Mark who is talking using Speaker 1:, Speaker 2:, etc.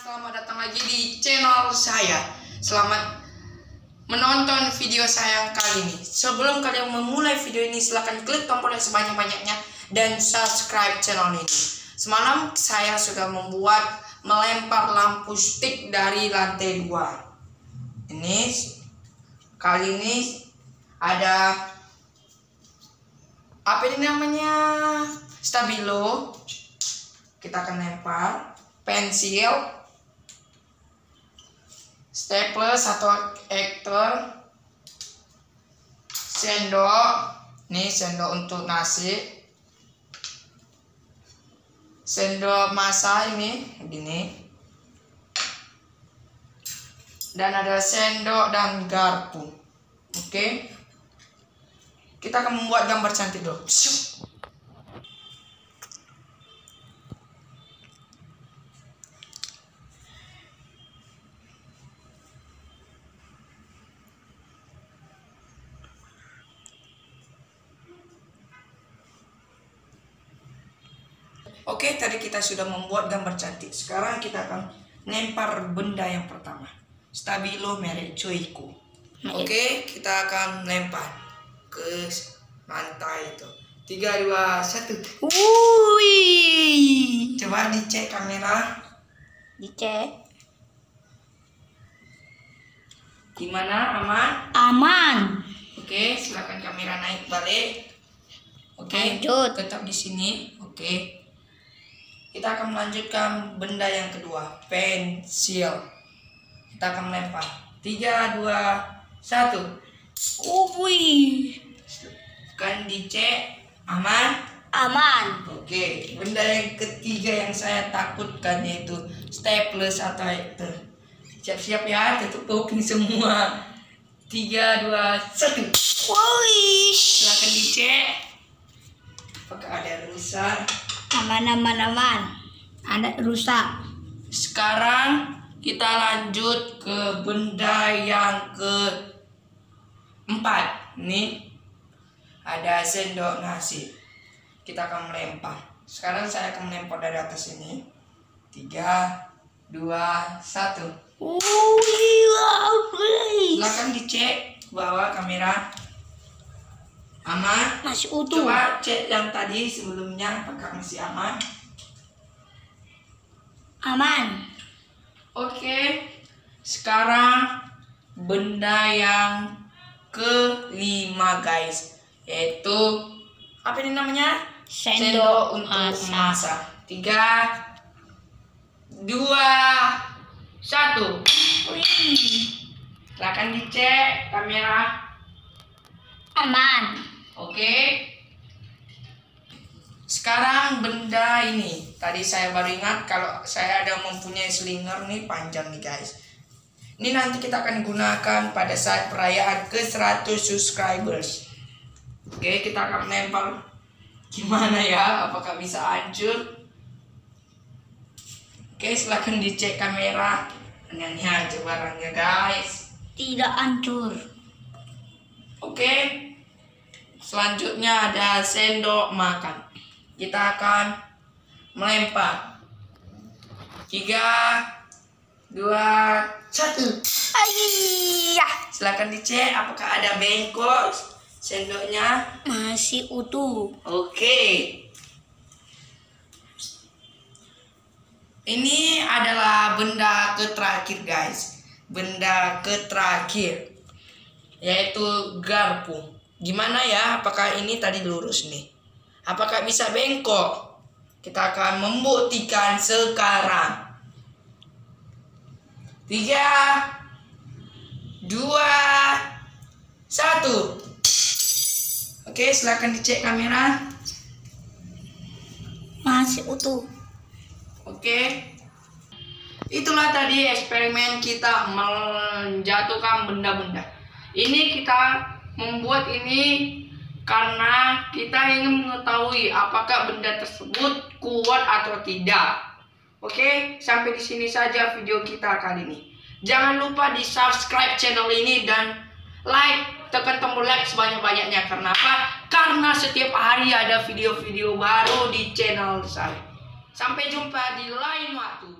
Speaker 1: selamat datang lagi di channel saya. Selamat menonton video saya kali ini. Sebelum kalian memulai video ini, silahkan klik tombol yang sebanyak-banyaknya dan subscribe channel ini. Semalam saya sudah melempar lampu stick dari lantai 2. Ini kali ini ada apa ini namanya, stabilo. Kita akan lempar pensil, staples atau ektor, sendok. Nih sendok untuk nasi, sendok masak ini begini, dan ada sendok dan garpu. Oke, kita akan membuat gambar cantik dulu. Oke, tadi kita sudah membuat gambar cantik. Sekarang kita akan lempar benda yang pertama. Stabilo merek Joico. Oke, kita akan lempar ke lantai itu. 3, 2, 1.
Speaker 2: Wih.
Speaker 1: Coba dicek kamera.
Speaker 2: Dicek.
Speaker 1: Gimana? Aman?
Speaker 2: Aman.
Speaker 1: Oke, silakan kamera naik balik. Oke,
Speaker 2: Lanjut.
Speaker 1: tetap di sini. Oke. Kita akan melanjutkan benda yang kedua, pensil. Kita akan melempar. 3, 2, 1.
Speaker 2: Wih.
Speaker 1: Kan dicek aman?
Speaker 2: Aman.
Speaker 1: Oke, benda yang ketiga yang saya takutkan yaitu staples atau ektor. Siap-siap ya, tutup kuping semua. 3, 2, 1.
Speaker 2: Wih.
Speaker 1: Silakan dicek. Apakah ada rusak?
Speaker 2: Aman. Ada rusak.
Speaker 1: Sekarang kita lanjut ke benda yang keempat. Nih ada sendok nasi. Kita akan melempar. Sekarang saya akan melempar dari atas ini. 3, 2, 1. Silakan dicek ke bawah kamera. Aman?
Speaker 2: Masih utuh.
Speaker 1: Coba cek yang tadi sebelumnya, apakah masih aman?
Speaker 2: Aman.
Speaker 1: Oke, sekarang benda yang kelima guys, yaitu apa ini namanya?
Speaker 2: Sendok
Speaker 1: untuk
Speaker 2: masak.
Speaker 1: masak. 3, 2, 1. Silakan dicek kamera.
Speaker 2: Aman.
Speaker 1: Oke. Sekarang benda ini, tadi saya baru ingat kalau saya ada mempunyai slinger nih, panjang nih guys. Ini nanti kita akan gunakan pada saat perayaan ke 100 subscribers. Oke, kita akan lempar. Gimana ya? Apakah bisa hancur? Oke, silahkan dicek kamera. Ini aja barangnya guys.
Speaker 2: Tidak hancur.
Speaker 1: Oke. Selanjutnya ada sendok makan. Kita akan melempar. 3, 2, 1.
Speaker 2: Ayah.
Speaker 1: Silakan dicek apakah ada bengkok sendoknya.
Speaker 2: Masih utuh.
Speaker 1: Oke. Ini adalah benda terakhir guys. Benda terakhir yaitu garpu. Gimana ya? Apakah ini tadi lurus nih? Apakah bisa bengkok? Kita akan membuktikan sekarang. 3, 2, 1. Oke, silakan dicek kamera.
Speaker 2: Masih utuh.
Speaker 1: Oke. Itulah tadi eksperimen kita menjatuhkan benda-benda. Ini kita membuat ini karena kita ingin mengetahui apakah benda tersebut kuat atau tidak. Oke, sampai di sini saja video kita kali ini. Jangan lupa di subscribe channel ini dan like, tekan tombol like sebanyak-banyaknya. Karena apa? Karena setiap hari ada video-video baru di channel saya. Sampai jumpa di lain waktu.